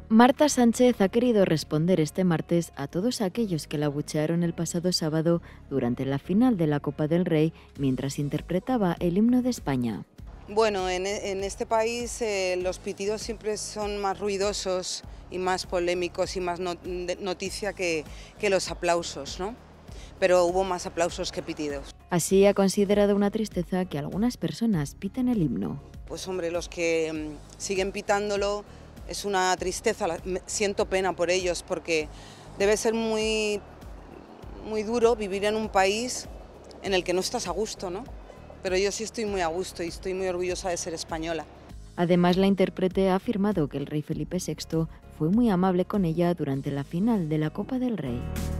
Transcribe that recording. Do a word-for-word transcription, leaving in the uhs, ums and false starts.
Marta Sánchez ha querido responder este martes a todos aquellos que la abuchearon el pasado sábado durante la final de la Copa del Rey mientras interpretaba el himno de España. Bueno, en, en este país eh, los pitidos siempre son más ruidosos y más polémicos y más not noticia que, que los aplausos, ¿no? Pero hubo más aplausos que pitidos. Así ha considerado una tristeza que algunas personas piten el himno. Pues hombre, los que mmm, siguen pitándolo es una tristeza, siento pena por ellos porque debe ser muy, muy duro vivir en un país en el que no estás a gusto, ¿no? Pero yo sí estoy muy a gusto y estoy muy orgullosa de ser española. Además, la intérprete ha afirmado que el rey Felipe sexto fue muy amable con ella durante la final de la Copa del Rey.